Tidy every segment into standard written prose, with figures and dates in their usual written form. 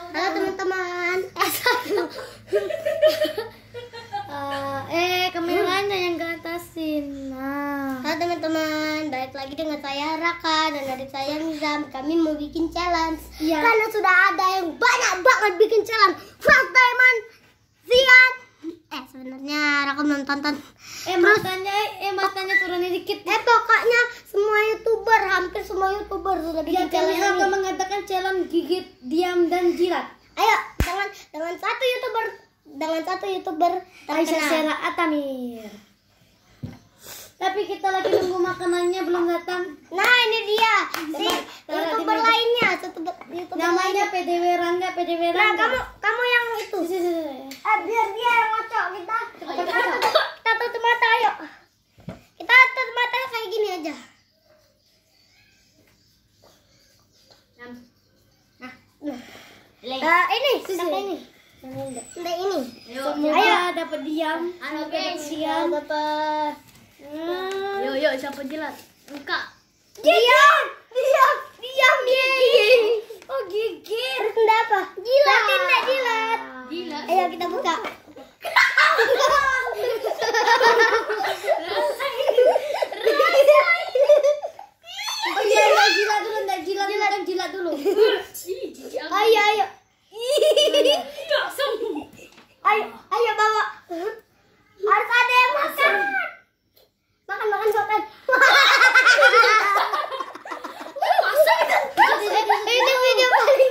Halo teman-teman. Kameranya yang ke atasin. Nah. Halo teman-teman, balik lagi dengan saya Raka dan adik saya Nizam. Kami mau bikin challenge. Iya. Karena sudah ada yang banyak banget bikin challenge. First Diamond, Zian. Sebenarnya Raka belum tonton. Matanya turunin dikit. Pokoknya semua YouTuber, hampir semua YouTuber sudah bikin Ya, kami challenge akan ini. mengadakan challenge gigit, diam dan jilat. Ayo, dengan satu YouTuber Aisyah terkenal. Sera Atamir. Tapi kita lagi nunggu makanannya belum datang. Nah, ini dia. Jadi Taruh di YouTuber meja. lainnya, YouTuber Namanya lainnya. PDW Rangga, PDW Nah, Rangga. kamu yang itu. Sini. Biar dia yang ngocok kita. Kita tutup mata, ayo. Kita tutup mata kayak gini aja. Ini, sampai ini. Sampai ini. Semoga dapat diam. Halo, Semoga guys. dapat diam. Dapat. Yuk, siapa jilat? Buka. Diam. Oh, gigit. Terus enggak apa? Jilat. Berarti enggak jilat. Jilat. Ayo kita buka. Oh iya, enggak jilat dulu, bukan jilat dulu. Ayo. Ayo bawa. Harus ada yang makan. Makan. Ini video paling.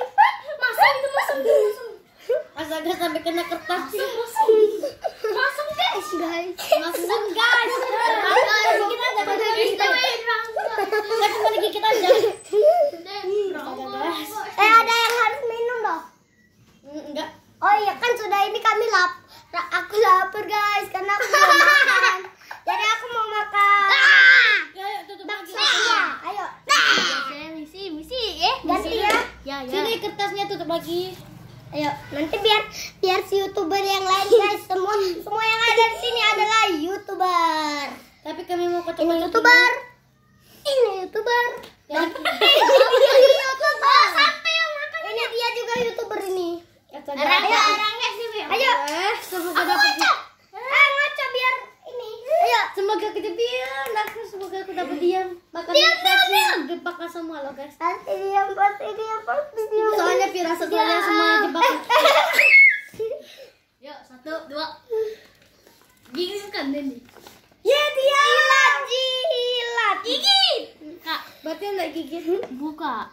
Astaga, sampai kena kertas. Masuk guys. Masuk guys. Kita dapat gigit aja. Ada yang harus minum loh. Enggak. Oh iya kan sudah ini kami aku lapar guys karena aku mau makan. Jadi aku mau makan. Ya, tutup lagi. Iya, ayo. Misi. Ganti ya. Sini kertasnya tutup lagi. Ayo, nanti biar si YouTuber yang lain guys, semua yang ada di sini adalah YouTuber. Tapi kami mau Ini kocok-kocok YouTuber. Ini YouTuber. Ya. Ini YouTuber. Sampai yang makan. Ini dia juga YouTuber ini. Ayo. Semoga dapat. Ngaca biar ini. Ayo. Semoga kita diam. Semoga aku dapat diam. Makan diam semua loh guys. Pasti diam. Soalnya firasat kalian semuanya jebakan. Yuk, 1, 2. Gigitkan Dendi. Ya dia. Jilat. Gigit. Kak, berarti enggak gigit. Buka.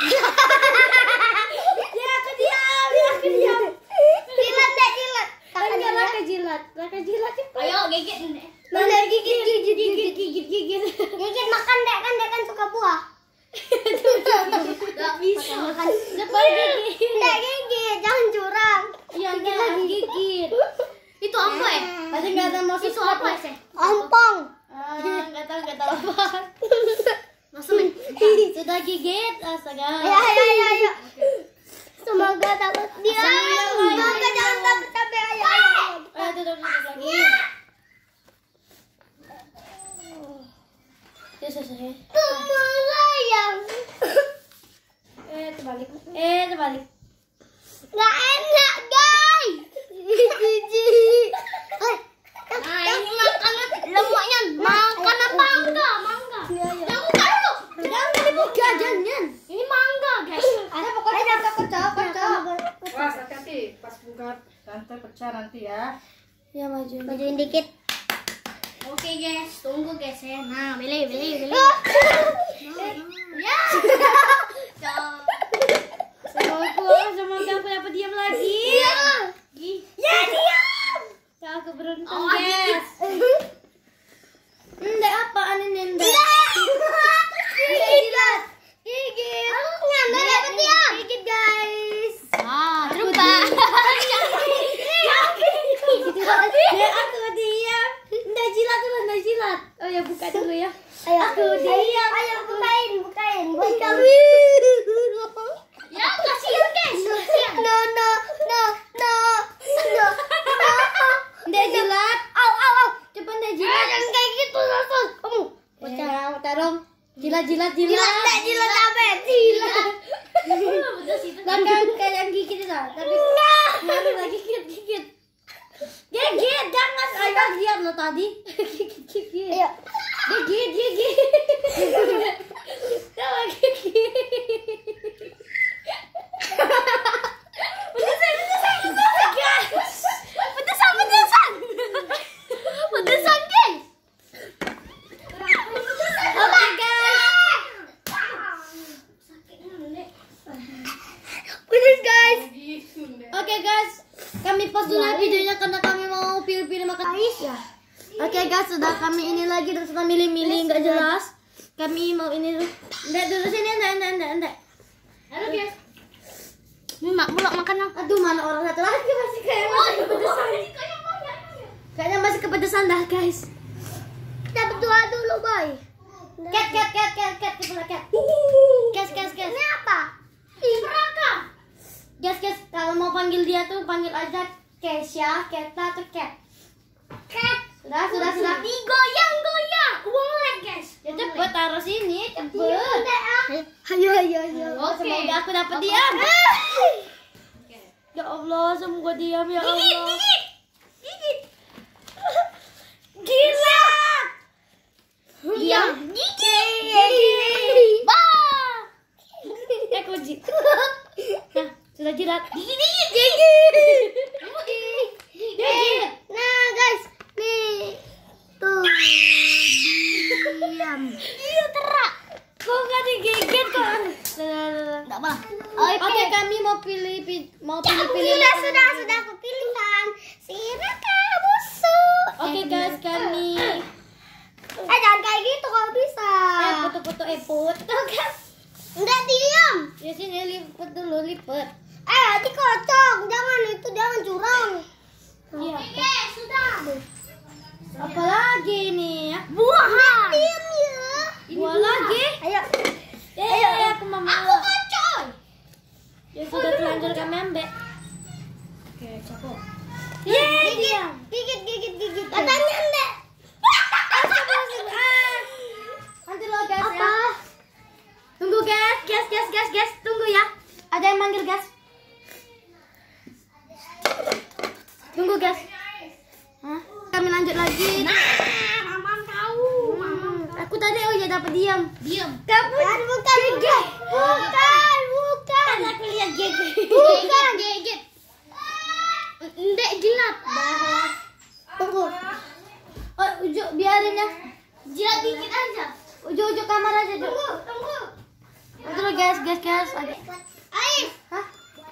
Ya aku diam. Jilat. Raka jilat cepat. Ayo gigit. Mana gigit. Gigit. Makan dek kan suka buah. Enggak bisa. Cepat gigit. Dek gigit, jangan curang. Iya, gigit. Itu apa ya? Pasti enggak ada maksud. Itu apa sih? Ompong. Enggak tahu apa. Masuk. Sudah gigit. Astaga. Ayo. Semoga dapat dia. Semoga jangan sampai ayo. Ayo tutup lagi. Selesai. Semua yang Terbalik. nggak enak guys. Jijik. Nah, ini makanan lemaknya. Makan apa enggak? Mangga. Yang enggak dulu. Jangan dibuka, jangan. Ini mangga, guys. Pokoknya kocok. Pas hati-hati pas buka tante pecah nanti ya. Ya maju. Majuin dikit. Oke, guys. Tunggu, guys ya. Nah, pilih. Ya. Semoga aku dapat diam lagi. Ya diam. Ya, aku beruntung, guys. Enggak apaan ini, Nda? Gigit. Nggak dapat diam. Gigit guys. Coba. Ya, aku diam. Nda jilat. Oh ya, buka dulu ya. Ayo. Aku diam. Ayo bukain. Buat kami. Ya, kasihan, guys. No. Nda jilat. Au. Coba Nda jilat. Jangan kayak gitu langsung. Kamu. Tarong. Jilat. Jilat apa? Jilat. Lah kan kayak yang gigit itu. tapi baru lagi gigit. Gigit, jangan saya lihat lo tadi. Gigit. Ayo. Gigit. Coba gigit. Pedesan. Pedesan, guys. Oke, guys. Pedes guys. Oke, guys. Kami pause dulu videonya karena kami mau pilih-pilih makan. Ya. Oke, guys, sudah kami ini lagi terus kami milih-milih nggak jelas. Kami mau ini dulu. Ndek dulu sini, ndek. Halo, guys. Ini mak bulak makan. Aduh, mana orang satu lagi masih kayak masih kepedesan. Kayaknya masih kepedesan dah, guys. Kita berdoa dulu, boy. Cat, kita cat. Gas. Ini apa? Neraka. Gas, kalau mau panggil dia tuh panggil aja Kesha, Keta, atau Cat. Cat. Sudah. Digoyang. Boleh, guys. Ya cepet taruh sini, cepet. Ayo. Oke. Semoga aku dapat diam. Ya Allah, semoga diam ya Allah. Gigit. Gila. Diam. Gigit. Kunci. Nah, sudah jilat. Gigit. Nah, guys. Nih. Tuh. Diam. Iya, terak. Kok nggak digigit kok? Enggak apa. Oke, kami mau pilih Sudah aku pilihkan. Silakan busuk. Oke, guys, kami Jangan kayak gitu kalau bisa. foto-foto foto kan. Enggak, diam. Ya sini lipet dulu, lipet. Dikocok. Jangan curang. Iya. Oke, sudah. Apalagi nih ya? Buah. Diam ya. Buah lagi? Ayo. Ayo, aku mau. Aku kocok. Ya sudah terlanjur kami ambil. Oke, cakep. Diam. Gigit. Katanya enggak. Nanti lo guys Apa? ya. Tunggu guys, tunggu ya. Ada yang manggil guys. Tunggu guys. Hah? Kami lanjut lagi. Mamam tahu. Aku tadi dapat diam. Kamu bukan gigit. Bukan. Aku lihat gigit. Bukan. Gigit. Ndek jilat. Tunggu. Oh, Uju biarin ya. Jilat dikit aja. Uju kamar aja, Ju. Tunggu. Nanti lo guys. Ais. Hah?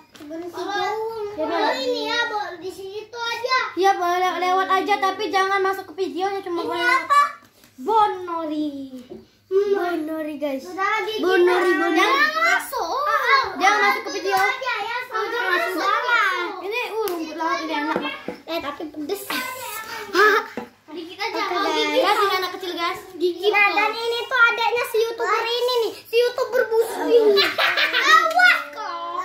Kalau ini ya, di situ aja. Ya boleh lewat aja tapi jangan masuk ke videonya cuma Ini boleh. apa? Bonori. Bonori guys. Sudah gigit. Bonori. Jangan masuk. Jangan masuk ke video. Aja ya, Jangan masuk. Ini rumput laut ini enak. tapi pedes. Dikit aja. Oke, Gigit. guys. Ini anak kecil guys. Gigit. Nah, dan ini tuh adanya si YouTuber ini nih. Si YouTuber busuk ini. Awas kok.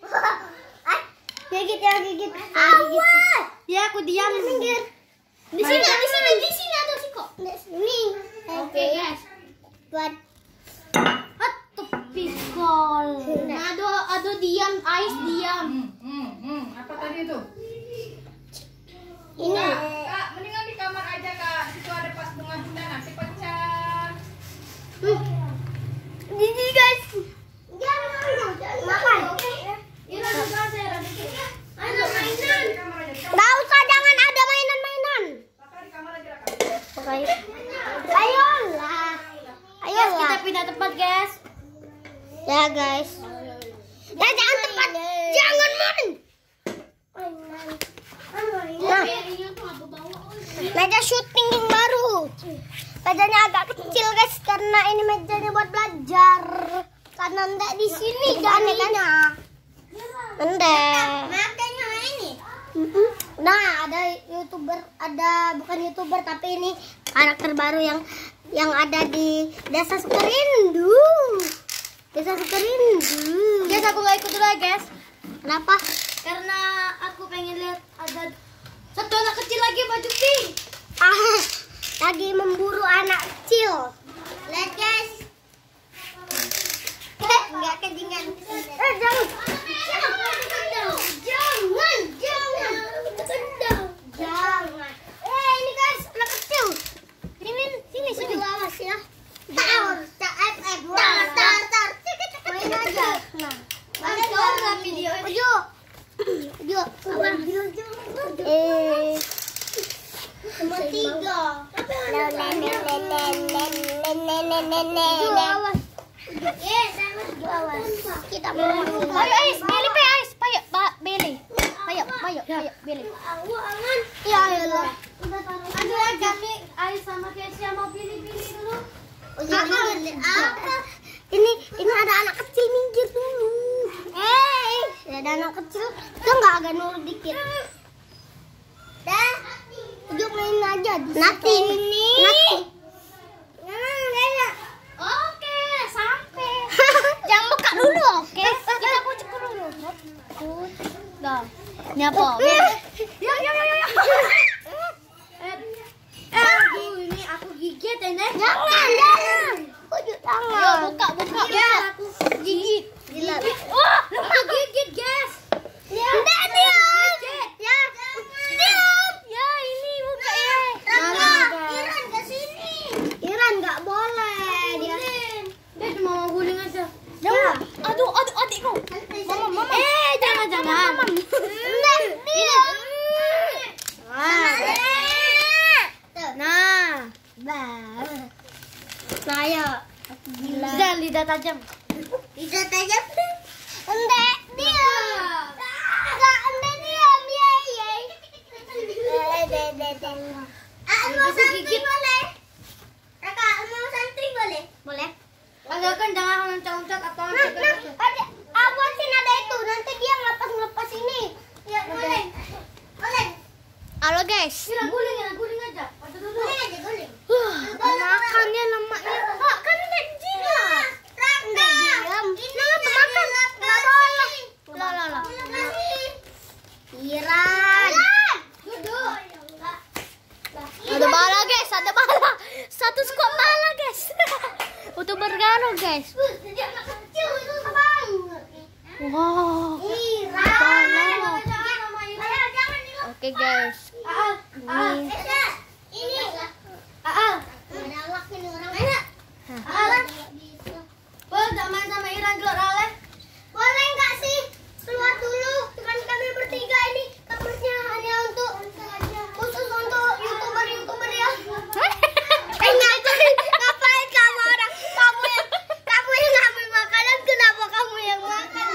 Gigit. Awas. Ya aku diam. Minggir. Di sini ada sih kok. Di sini. Oke guys. Buat Pikol. Aduh diam, Ais diam. Apa tadi itu? ini. Kak, mendingan di kamar aja, Kak. Di situ ada pas bunga-bunga nanti pecah. Gigi guys. Jangan makan. Ada mainan. Di kamar aja. Nggak usah, jangan ada mainan-mainan. Kakak di kamar aja, Kak. Ayolah. Guys, kita pindah tempat guys. Ya guys. Ya jangan tepat. Jangan main. Nah, meja syuting yang baru. Mejanya agak kecil guys karena ini mejanya buat belajar. Karena enggak di sini jadinya. Enggak. Makanya ini. Nah, ada YouTuber, bukan YouTuber tapi ini karakter baru yang ada di Desa Sukerindu. Desa Sukerindu. Guys, aku gak ikut dulu ya guys. Kenapa? Karena aku pengen lihat ada satu anak kecil lagi baju pink. Lagi memburu anak kecil. Lihat guys. Enggak kejingan. Jangan. Kita mau. Ayo Ais, Billy pe Ais. Payo, Pak Billy. Payo, Billy. Ya, ayolah. Aduh ya kami Ais sama Kesia mau pilih-pilih dulu. Apa? Ini ada anak kecil minggir dulu. Ada anak kecil. Kita nggak agak nurut dikit. Dah. Ujuk main aja. Nanti ini. Oke, sampai. Jangan buka dulu, oke? Kita kucek dulu. Dah. Ini apa? Ya. Ini aku gigit ini. Jangan. Kucek tangan. Buka. Ya. Aku gigit. Jilat. Aku gigit, guys. Ya. Diam. Ya. Diam. Ya, ini buka ya. Iran ke sini. Iran nggak boleh. Dia cuma mau guling aja. Ya. Aduh, adikku. Mama. Jangan. Diam. Saya Sudah lidah tajam. bisa tajam. Enggak, diam. Enggak, diam. Mau santri boleh? Kakak, mau santri boleh? Boleh. Agak kan jangan loncat-loncat atau Awasin ada itu. Nanti dia ngelepas ini. Ya, boleh. Halo guys. Guling aja. Guling. Makannya lemaknya. Kan udah diam. Enggak diam. Kenapa makan? Enggak boleh. Loh. Iran. Duduk. Ada bala guys, ada bala. Satu skop bala guys. Untuk bergano guys. Wow. Bala. Oke guys. Boleh main sama Iran dulu, Rale? Boleh nggak sih keluar dulu? Kan kami bertiga ini kamarnya hanya untuk khusus untuk youtuber ya. Ngapain kamu orang? Kamu yang ngambil makanan, kenapa kamu yang makan?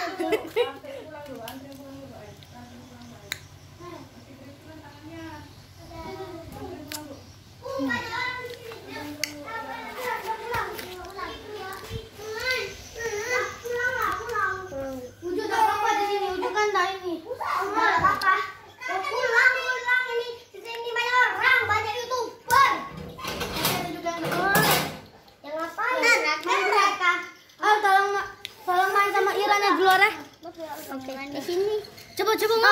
Wujud apa di sini? Wujud kan dah ini. Pulang ini. Di sini banyak orang, banyak youtuber. Yang ngapain? Mereka. Tolong main sama Iran ya dulu, Re. Oke, di sini. Coba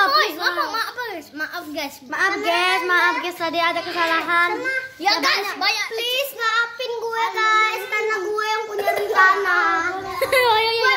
Maaf guys. Maaf guys, tadi ada kesalahan. Ya guys, banyak. Please maafin gue guys, karena gue yang punya rencana. Ayo.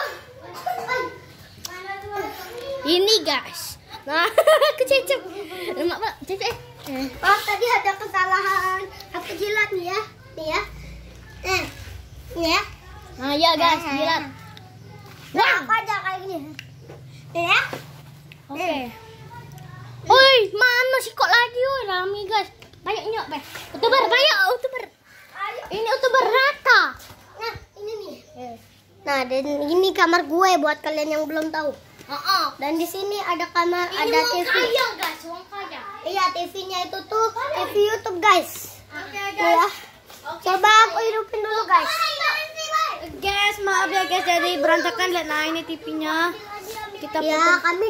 Ini guys. Nah, kececep. Mak, cecep. Oh, tadi ada kesalahan. Aku jilat nih ya. Nih ya. Nih ya. Nah, ya guys, jilat. Nah, aku aja kayak gini. Nih ya. Oke. Oi, mana sih kok lagi oi rame guys. Banyak nyok, Beh. Youtuber. Ini youtuber rata. Nah, ini nih. Nah, dan ini kamar gue buat kalian yang belum tahu. Dan di sini ada kamar, ada TV. Guys, uang kaya. Iya, TV-nya itu tuh TV YouTube, guys. Oke, Ya. Coba aku hidupin dulu, guys. Guys, maaf ya guys, jadi berantakan. Lihat, nah ini TV-nya. Kita Ya, putar. kami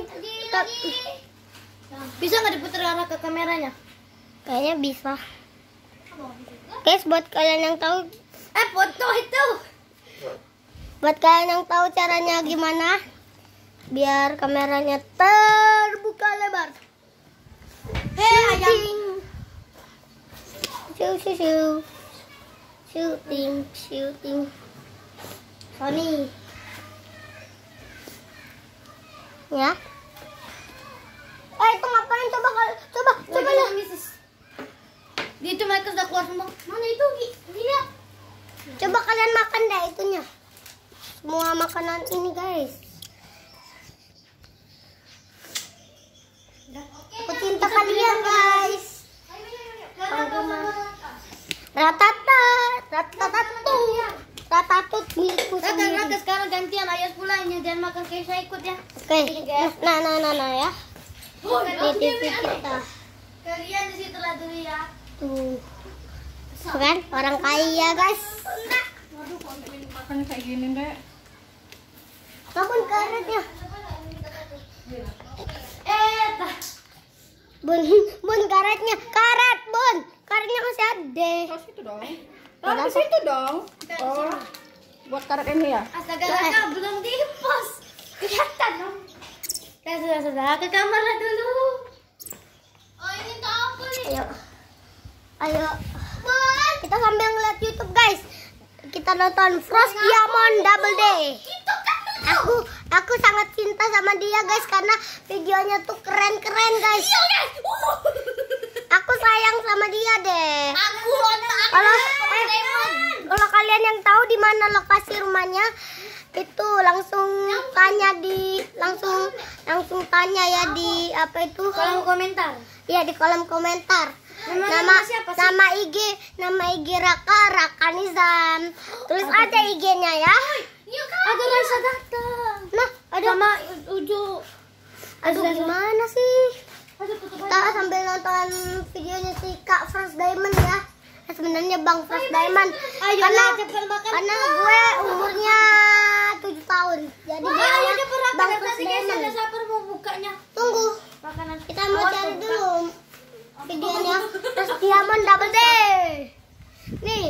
Bisa nggak diputar arah ke kameranya? kayaknya bisa. Guys, buat kalian yang tahu, Foto itu. buat kalian yang tahu caranya gimana, biar kameranya terbuka lebar. Ayam. Shooting. Sony. Ya. Itu ngapain? Coba lihat. Dia itu mereka sudah keluar semua. Mana itu? Lihat. Coba kalian makan deh itunya. Semua makanan ini, guys. Aku cinta kalian, guys. Oke. Nah ya. Di TV kita. Kalian di situ lah dulu ya. Tuh. Kan orang kaya, guys. Waduh, kok makan kayak gini, Dek? Kapan karetnya? Bun karetnya. Karet, Bun. Karetnya masih ada. Oh, situ dong. Taruh di situ dong. Oh, buat karet ini ya? Astaga, belum di-post. Kelihatan dong. Sudah, ke kamar lah dulu. Oh, ini tuh apa nih? Ayo. Bun. Kita sambil ngeliat YouTube, guys. Kita nonton Frost Diamond Double Day. Aku sangat cinta sama dia, guys, karena videonya tuh keren-keren, guys. Iya, guys. Aku sayang sama dia deh. Kalau Kalau kalian yang tahu di mana lokasi rumahnya, itu langsung tanya ya di apa itu? kolom komentar. Iya, di kolom komentar. Nama siapa sih? Nama IG Raka Nizam. Tulis aja IG-nya ya. Ada Raisa datang. Nah, ada Sama Uju. Aduh, gimana sih? Kita sambil nonton videonya si Kak Frost Diamond ya. Sebenarnya Bang Frost Diamond. Karena gue umurnya 7 tahun. Jadi Bang Frost Diamond. Sabar mau bukanya. Tunggu. Makanan. Kita mau cari dulu videonya Frost Diamond Double Day. Nih.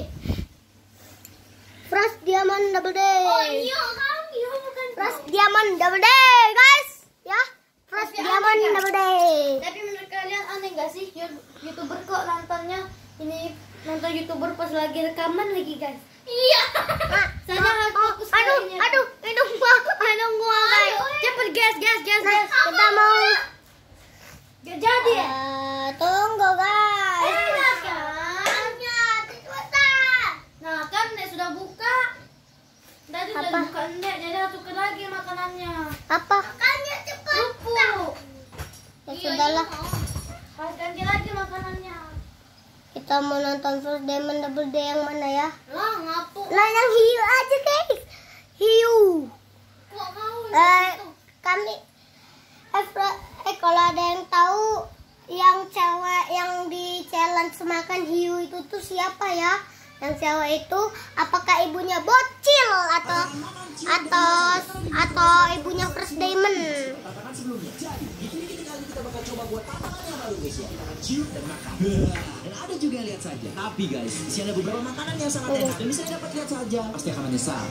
Frost Diamond Double Day. Frost Diamond Double Day, guys. Ya. Frost Diamond Double Day. Tapi menurut kalian aneh gak sih YouTuber kok nontonnya ini nonton YouTuber pas lagi rekaman lagi, guys? Iya. Aduh, hidung gua, guys. Cepet gas. Kita mau Gak jadi ya? tunggu, guys. Nah kan Nek sudah buka. Tadi sudah Apa? buka Nek, jadi masukkan lagi makanannya. Apa? Makannya cepat. Lupu. Ya sudahlah. Ganti lagi makanannya. Kita mau nonton Frost Diamond Double Day yang mana ya? Lah ngapuk. Nah, yang hiu aja, guys. Hiu. Kok mau Kami kalau ada yang tahu yang cewek yang di challenge makan hiu itu tuh siapa ya? Yang cewek itu apakah ibunya Bocil atau ibunya Frost Diamond? Dan ada juga yang lihat saja. Tapi guys, di sini ada beberapa makanan yang sangat enak dan bisa dapat lihat saja. Pasti akan menyesal.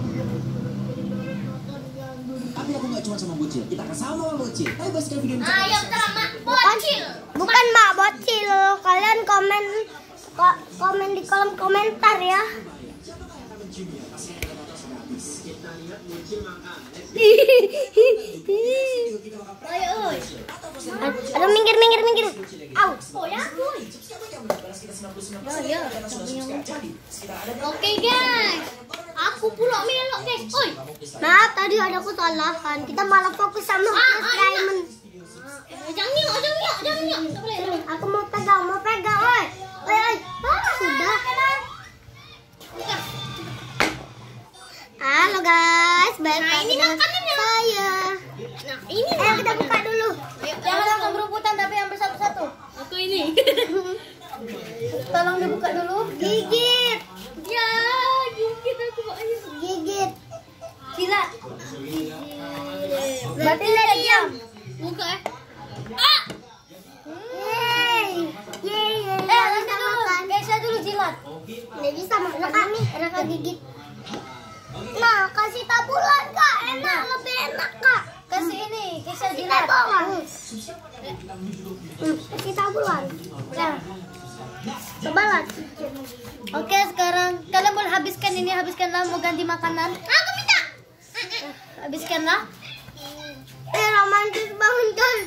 Tapi aku nggak cuma sama Bocil, kita akan sama Bocil. Ayo bahas video ini. Ayo drama Bocil. Bukan Mak Bocil. Kalian komen di kolom komentar ya. Aduh, minggir. Au. Oke guys, aku pula melok guys. Oi. Maaf, tadi ada kesalahan. Kita malah fokus sama Frost Diamond. Jangan nyok. Tak boleh. Aku mau pegang, oi. Sudah. Halo guys, balik lagi dengan saya. Nah, ini Ayo kita buka dulu. jangan langsung berebutan tapi ambil satu-satu. Aku ini. Tolong dibuka dulu. Gigit. Ya, gigit aku ayo. Gigit. Silat. Berarti udah diam. Buka ya. Yeay. Nanti dulu. Keisha dulu jilat. Nggak bisa makan kami, Raka gigit. Nah, kasih tabulan Kak, enak, lebih enak Kak. Kasih ini, Keisha Kasih jilat. tabulan. Kasih tabulan. Nah. Coba lah. Oke, sekarang kalian boleh habiskanlah mau ganti makanan. Aku minta. Habiskanlah. Romantis banget guys.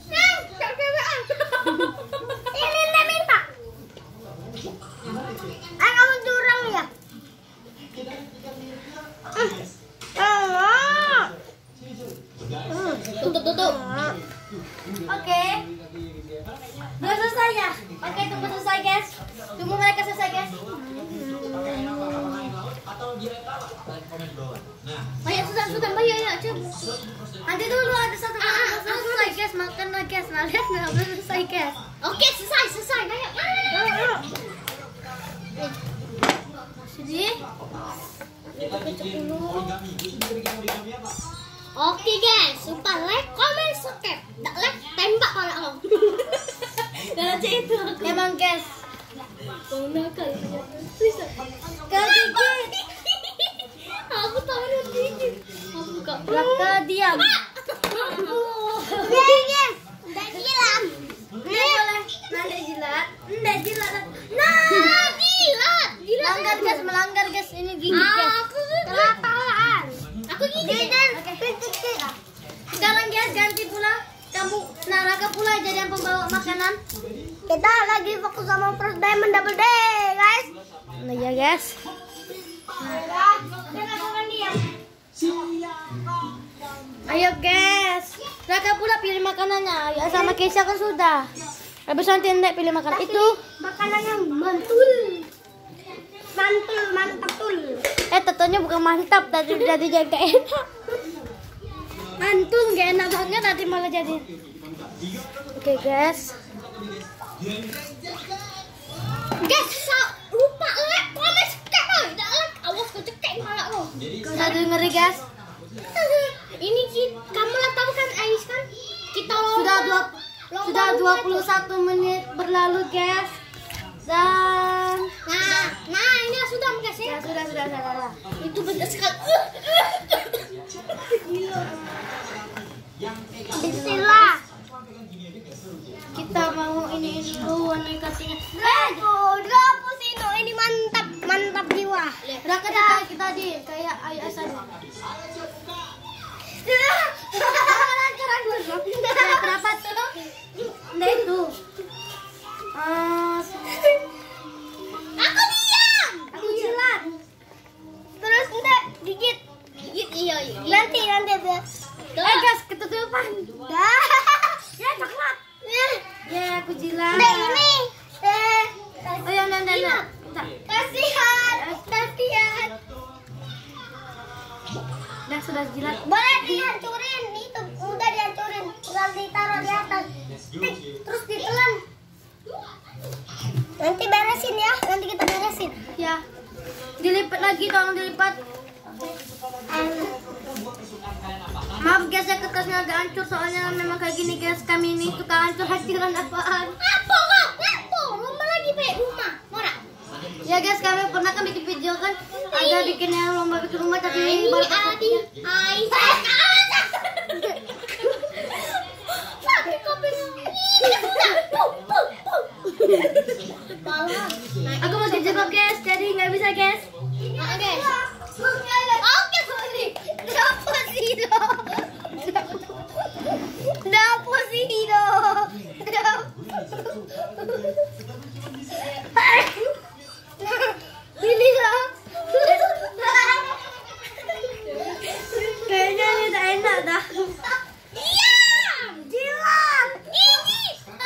Ini minta. Kamu curang ya? Tutup. Oke. Udah selesai ya? Oke, tunggu selesai guys. Tunggu mereka selesai guys. Banyak sudah, Bayu ya. Ayo coba. Nanti dulu ada satu kali selesai guys, makan lah guys. Nah lihat nggak belum selesai guys. Oke, selesai. Ayo. Sini. Oke guys, lupa like, comment, subscribe. Tak like, tembak pala kau. Dan itu emang guys. Kau nakal. Kegigit. Aku tahu dia gigit. Aku buka. Raka diam. Gigit. Udah hilang. Nanti jilat. Nanti jilat. Nah, jilat. Melanggar guys, ini gigit guys. Aku kelaparan. Aku gigit. Sekarang guys ganti pula. Kamu Raka pula jadi yang pembawa makanan. Kita lagi fokus sama First Diamond Double D, guys. Nah ya guys. Ayo guys. Raka pula pilih makanannya. Ya sama Keisha kan sudah. Habis nanti Ndek pilih makanan itu. Makanannya mantul. Mantul. Tentunya bukan mantap, tadi jadi jaga enak. Mantul gak enak banget, tadi malah jadi. Oke guys. Guys, lupa like, comment, subscribe. Tidak like, awas kau cekek kepala kau. Aduh ngeri guys. Ini kamu lah tahu kan Ais kan? Kita lomba. Sudah 21 menit berlalu guys. Dan nah ini sudah guys ya. Sudah. Itu benar sekali. Bismillah. kita mau ini dulu warna kasihnya. Dapus ini mantap jiwa. Raka kita di kayak ayah asal. Kenapa tuh? Nah itu. Aku diam. Aku jilat. Terus enggak gigit. Iya. Nanti biar. Gas ketutupan. Ya coklat. Ya aku jilat. Ini. Oh ya nanda. Kasihan. Dah sudah jilat. Boleh dihancurin itu, udah dihancurin, tinggal ditaruh di atas. Terus ditelan. Nanti beresin ya, nanti kita beresin. Ya. Dilipat lagi dong, dilipat. Maaf guys ya kertasnya agak hancur soalnya memang kayak gini guys, kami ini tukang hancur-hancuran apaan. Apa kok? Lomba lagi pe rumah, Mora. Ya guys, kami pernah kan bikin video kan, ada bikin yang lomba bikin rumah tapi Ini baru Adi, Aisyah. Tapi kopi ini aku mau dijebak guys, jadi nggak bisa guys. Oke, sorry. Daposito. Pilih lah. Kayaknya ini tak enak dah. Iya. Jilat. Gigi.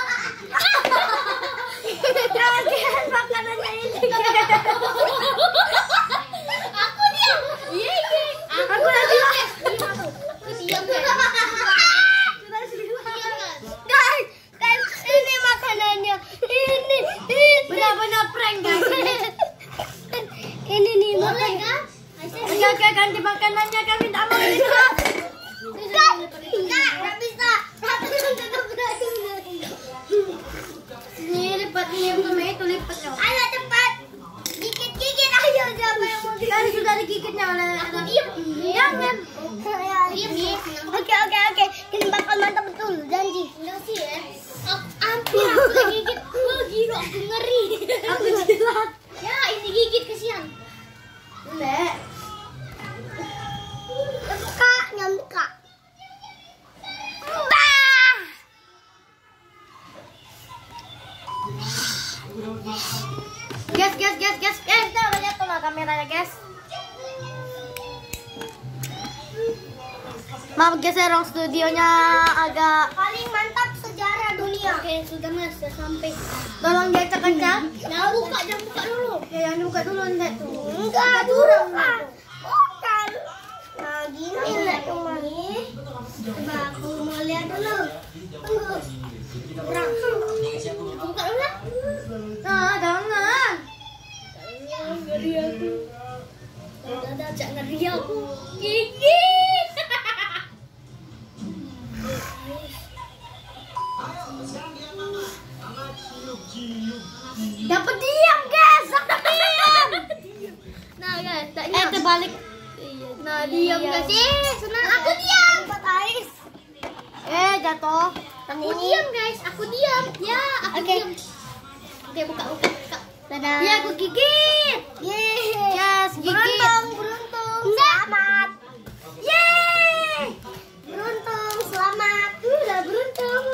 Kaget makanannya ini. Aku diam. Iya. Aku udah bilang. Aku diam. Guys, ini makanannya. Ini. Benar-benar prank guys. Ini nih boleh kan? Oke, ganti makanannya, kami tak mau itu. Nggak bisa. Ini lipat ini yang sama itu lipatnya. Ayo cepat. Gigit ayo siapa yang mau Kan sudah digigitnya oleh Aku diam. Jangan. Diam. Oke. Ini bakal mantap betul, janji. Enggak sih ya. Hampir aku udah gigit. Gila, aku ngeri. Aku jilat. Ya, ini gigit kesian. Lek. Nyamka. Bah. Guys. Kita udah jatuh lah kameranya guys. Maaf guys, ruang studionya agak. Paling mantap sejarah dunia. Oke, sudah mas, sudah sampai. Tolong diacak-acak. Jangan buka dulu. Ya, jangan dibuka dulu enggak tuh. Enggak, bukan. gini lah cuma nih. Coba aku mau lihat dulu. Tunggu. Buka dulu. Nah, jangan. Ngeri aku. Udah ajak ngeri aku. Gigi. Dapat diam, guys. Dapat diam. Nah guys, Terbalik. Nah diam guys. Senang aku diam. Dapat ais. Jatuh. Aku diam guys. Aku diam. Ya, aku diam. Oke, buka. Dadah. Ya, aku gigit. Yeay. Yes, gigit. Beruntung. Selamat. Yeay. Beruntung, selamat. Udah beruntung.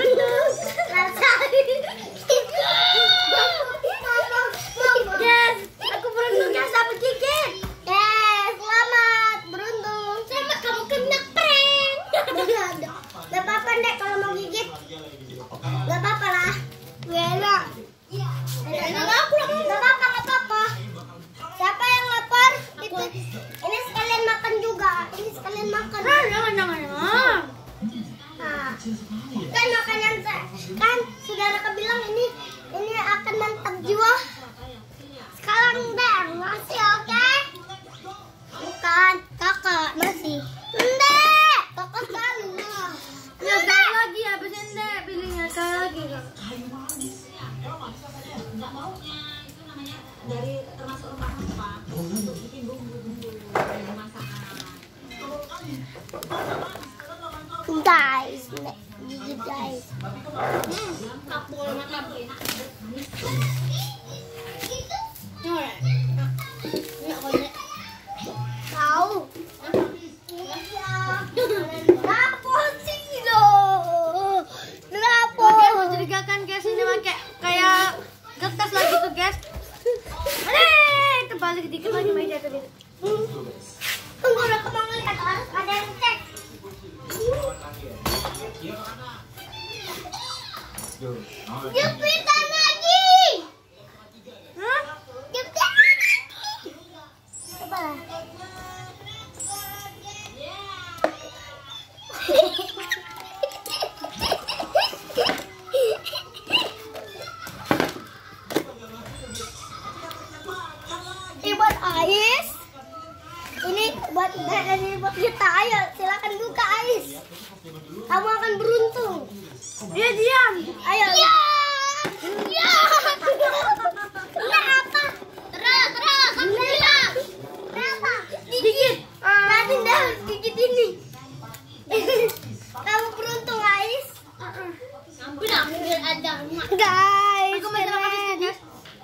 Yes, aku beruntung guys dapat gigit. Yes, selamat. Beruntung. Selamat kamu kena prank. Gak apa-apa dek kalau mau gigit. Gak apa-apa lah. Enak. Gak apa-apa. Siapa yang lapar? Ini sekalian makan juga. Jangan. Nah, kan makanan kan saudara bilang ini akan mantap jiwa. Sekarang deh masih oke? Bukan kakak masih. Ndek, kakak sekali lah. Ya, sekali lagi habis ini pilihnya sekali lagi. Guys, gigit guys. Tahu? Kenapa sih loh? Kenapa? Oke, mencurigakan guys, ini pakai kayak kertas lagi tuh guys. Terbalik dikit lagi meja tadi. Tunggu, aku mau ngeliat harus ada yang cek. Jepitan lagi. Hah? Jepitan lagi. Coba. Ini buat Ais. Ini buat kita. Ayo, silakan buka Ais. Kamu akan beruntung. Dia diam. Ayo. Ya. Apa? Terus. Alhamdulillah. Kenapa? Gigit. Tadi dah gigit ini. Kamu beruntung, Ais. Ambil ada. Guys, Aku main keren. guys.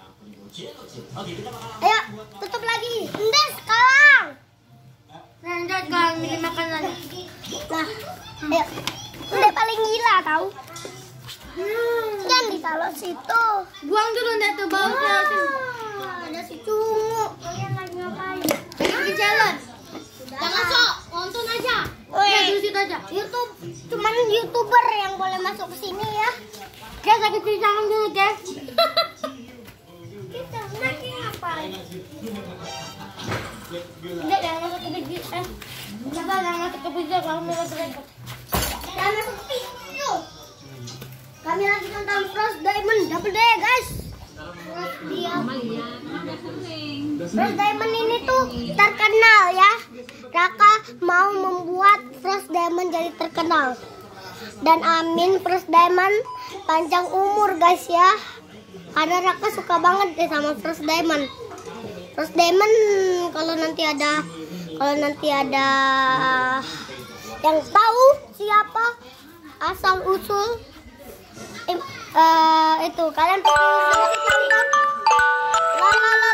Ayo, tutup lagi. Ndes, sekarang. Lanjut kan makan lagi. Nah, ayo. Udah paling gila tahu. Jangan ditaruh situ. Buang dulu ndak tuh bau ke sini. Ada si cungu. Kalian lagi ngapain? Lagi jalan. Jangan sok, nonton aja. Ya dulu situ aja. YouTube, cuman YouTuber yang boleh masuk ke sini ya. Guys, aku cuci tangan dulu guys. Kita lagi ngapain? Ndak jangan masuk ke biji. Jangan masuk ke biji kalau mau berangkat. Jangan masuk ke video. Kami lagi tentang Frost Diamond Double Day guys. Frost Diamond ini tuh terkenal ya. Raka mau membuat Frost Diamond jadi terkenal. Dan amin Frost Diamond panjang umur guys ya. Karena Raka suka banget deh sama Frost Diamond. Frost Diamond kalau nanti ada yang tahu siapa asal usul itu kalian pasti sudah nonton.